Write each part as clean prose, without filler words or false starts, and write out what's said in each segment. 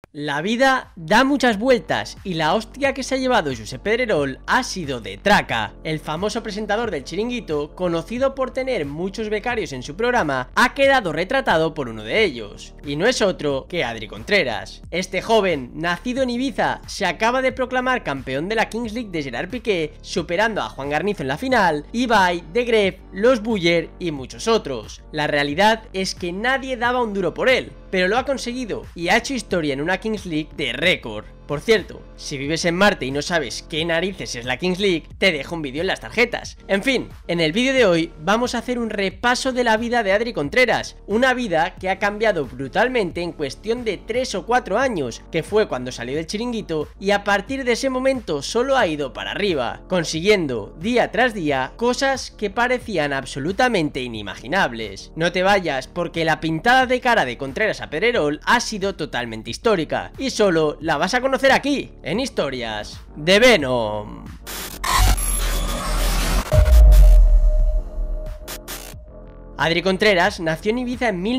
La vida da muchas vueltas y la hostia que se ha llevado Josep Pedrerol ha sido de traca. El famoso presentador del Chiringuito, conocido por tener muchos becarios en su programa, ha quedado retratado por uno de ellos, y no es otro que Adri Contreras. Este joven, nacido en Ibiza, se acaba de proclamar campeón de la Kings League de Gerard Piqué, superando a Juan Garnizo en la final, Ibai, De Gref, Los Buller y muchos otros. La realidad es que nadie daba un duro por él, pero lo ha conseguido y ha hecho historia en una Kings League de récord. Por cierto, si vives en Marte y no sabes qué narices es la Kings League, te dejo un vídeo en las tarjetas. En fin, en el vídeo de hoy vamos a hacer un repaso de la vida de Adri Contreras, una vida que ha cambiado brutalmente en cuestión de 3 o 4 años, que fue cuando salió del Chiringuito, y a partir de ese momento solo ha ido para arriba, consiguiendo día tras día cosas que parecían absolutamente inimaginables. No te vayas, porque la pintada de cara de Contreras a Pedrerol ha sido totalmente histórica, y solo la vas a conocer aquí, en Historias de Venom. Adri Contreras nació en Ibiza en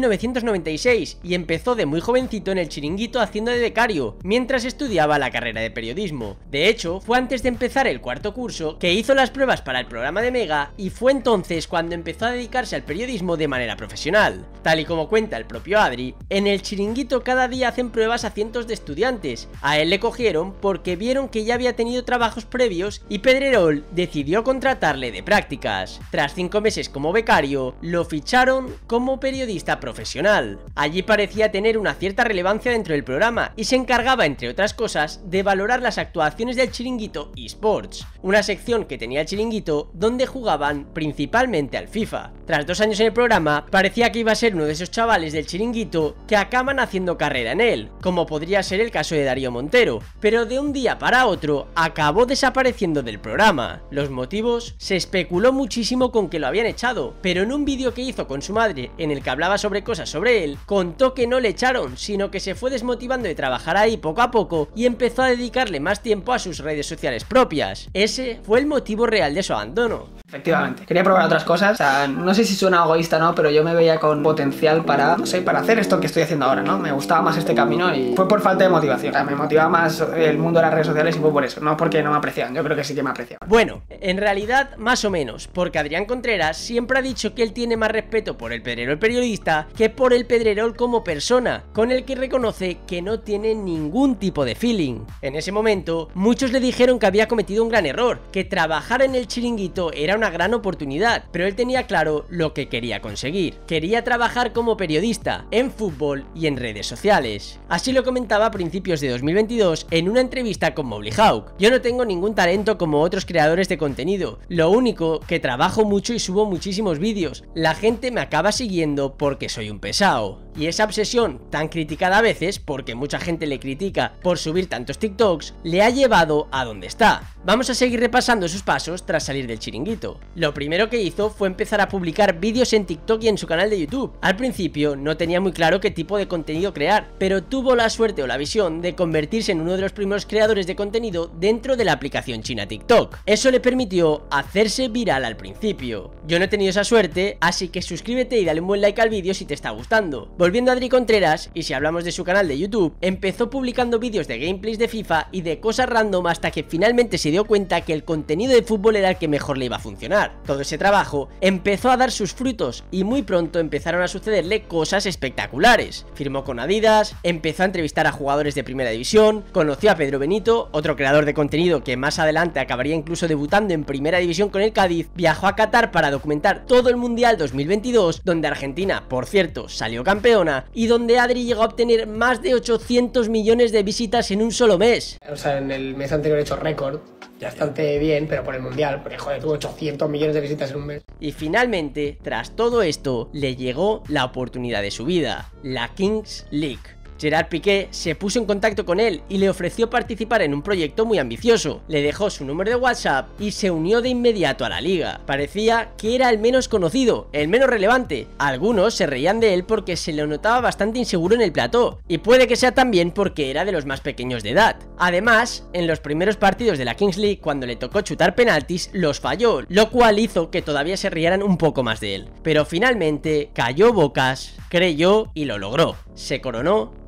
1996 y empezó de muy jovencito en el Chiringuito haciendo de becario, mientras estudiaba la carrera de periodismo. De hecho, fue antes de empezar el cuarto curso que hizo las pruebas para el programa de Mega, y fue entonces cuando empezó a dedicarse al periodismo de manera profesional. Tal y como cuenta el propio Adri, en el Chiringuito cada día hacen pruebas a cientos de estudiantes. A él le cogieron porque vieron que ya había tenido trabajos previos y Pedrerol decidió contratarle de prácticas. Tras 5 meses como becario, lo ficharon como periodista profesional. Allí parecía tener una cierta relevancia dentro del programa y se encargaba, entre otras cosas, de valorar las actuaciones del Chiringuito eSports, una sección que tenía el Chiringuito donde jugaban principalmente al FIFA. Tras 2 años en el programa, parecía que iba a ser uno de esos chavales del Chiringuito que acaban haciendo carrera en él, como podría ser el caso de Darío Montero, pero de un día para otro acabó desapareciendo del programa. Los motivos: se especuló muchísimo con que lo habían echado, pero en un vídeo que hizo con su madre en el que hablaba sobre cosas sobre él, contó que no le echaron, sino que se fue desmotivando de trabajar ahí poco a poco y empezó a dedicarle más tiempo a sus redes sociales propias. Ese fue el motivo real de su abandono. Efectivamente, quería probar otras cosas, o sea, no sé si suena egoísta o no, pero yo me veía con potencial para, no sé, para hacer esto que estoy haciendo ahora, ¿no? Me gustaba más este camino y fue por falta de motivación. O sea, me motivaba más el mundo de las redes sociales y fue por eso, no porque no me apreciaban. Yo creo que sí que me apreciaban. Bueno, en realidad más o menos, porque Adrián Contreras siempre ha dicho que él tiene más respeto por el Pedrerol periodista que por el Pedrerol como persona, con el que reconoce que no tiene ningún tipo de feeling. En ese momento, muchos le dijeron que había cometido un gran error, que trabajar en el Chiringuito era una gran oportunidad, pero él tenía claro lo que quería conseguir. Quería trabajar como periodista, en fútbol y en redes sociales. Así lo comentaba a principios de 2022 en una entrevista con Mowgli Hawk. Yo no tengo ningún talento como otros creadores de contenido, lo único que trabajo mucho y subo muchísimos vídeos. La gente me acaba siguiendo porque soy un pesado. Y esa obsesión, tan criticada a veces, porque mucha gente le critica por subir tantos TikToks, le ha llevado a donde está. Vamos a seguir repasando sus pasos tras salir del Chiringuito. Lo primero que hizo fue empezar a publicar vídeos en TikTok y en su canal de YouTube. Al principio no tenía muy claro qué tipo de contenido crear, pero tuvo la suerte o la visión de convertirse en uno de los primeros creadores de contenido dentro de la aplicación china TikTok. Eso le permitió hacerse viral al principio. Yo no he tenido esa suerte, así que suscríbete y dale un buen like al vídeo si te está gustando. Volviendo a Adri Contreras, y si hablamos de su canal de YouTube, empezó publicando vídeos de gameplays de FIFA y de cosas random hasta que finalmente se dio cuenta que el contenido de fútbol era el que mejor le iba a funcionar. Todo ese trabajo empezó a dar sus frutos y muy pronto empezaron a sucederle cosas espectaculares. Firmó con Adidas, empezó a entrevistar a jugadores de primera división, conoció a Pedro Benito, otro creador de contenido que más adelante acabaría incluso debutando en primera división con el Cádiz, viajó a Qatar para documentar todo el Mundial 2022, donde Argentina, por cierto, salió campeona, y donde Adri llegó a obtener más de 800 millones de visitas en un solo mes. O sea, en el mes anterior he hecho récord, bastante bien, pero por el Mundial, porque joder, tuvo 800 millones de visitas en un mes. Y finalmente, tras todo esto, le llegó la oportunidad de su vida, la Kings League. Gerard Piqué se puso en contacto con él y le ofreció participar en un proyecto muy ambicioso. Le dejó su número de WhatsApp y se unió de inmediato a la liga. Parecía que era el menos conocido, el menos relevante. Algunos se reían de él porque se le notaba bastante inseguro en el plató, y puede que sea también porque era de los más pequeños de edad. Además, en los primeros partidos de la Kings League, cuando le tocó chutar penaltis, los falló, lo cual hizo que todavía se rieran un poco más de él. Pero finalmente cayó bocas, creyó y lo logró. Se coronó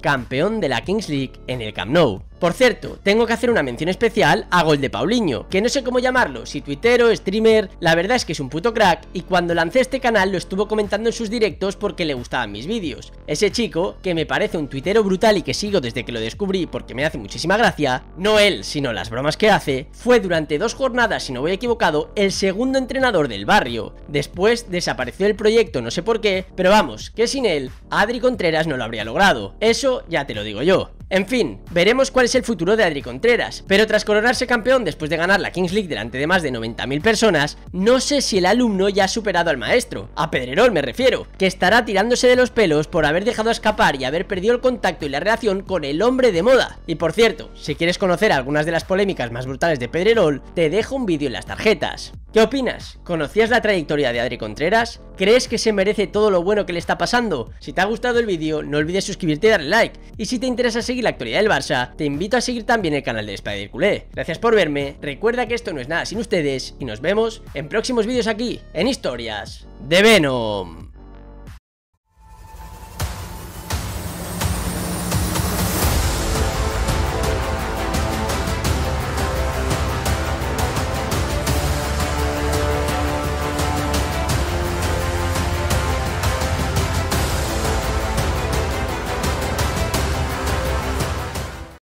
campeón de la Kings League en el Camp Nou. Por cierto, tengo que hacer una mención especial a Gol de Paulinho, que no sé cómo llamarlo, si tuitero, streamer, la verdad es que es un puto crack y cuando lancé este canal lo estuvo comentando en sus directos porque le gustaban mis vídeos. Ese chico, que me parece un tuitero brutal y que sigo desde que lo descubrí porque me hace muchísima gracia, no él, sino las bromas que hace, fue durante 2 jornadas, si no voy equivocado, el segundo entrenador del barrio. Después desapareció el proyecto, no sé por qué, pero vamos, que sin él, Adri Contreras no lo habría logrado. Eso ya te lo digo yo. En fin, veremos cuál es el futuro de Adri Contreras, pero tras coronarse campeón después de ganar la Kings League delante de más de 90.000 personas, no sé si el alumno ya ha superado al maestro, a Pedrerol me refiero, que estará tirándose de los pelos por haber dejado escapar y haber perdido el contacto y la relación con el hombre de moda. Y por cierto, si quieres conocer algunas de las polémicas más brutales de Pedrerol, te dejo un vídeo en las tarjetas. ¿Qué opinas? ¿Conocías la trayectoria de Adri Contreras? ¿Crees que se merece todo lo bueno que le está pasando? Si te ha gustado el vídeo, no olvides suscribirte y darle like. Y si te interesa seguir la actualidad del Barça, te invito a seguir también el canal de Spider Culé. Gracias por verme, recuerda que esto no es nada sin ustedes y nos vemos en próximos vídeos aquí, en Historias de Venom.